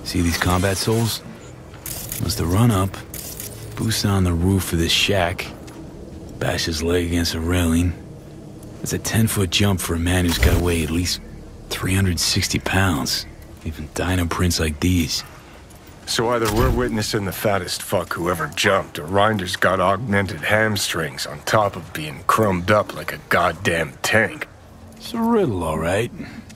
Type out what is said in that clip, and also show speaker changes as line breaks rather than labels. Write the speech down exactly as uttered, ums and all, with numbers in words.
See these combat souls? Must have run up, boosted on the roof of this shack, bashed his leg against a railing. It's a ten-foot jump for a man who's got to weigh at least three hundred sixty pounds. Even dino prints like these.
So either we're witnessing the fattest fuck who ever jumped, or Reinder's got augmented hamstrings on top of being crumbed up like a goddamn tank.
It's a riddle, all right.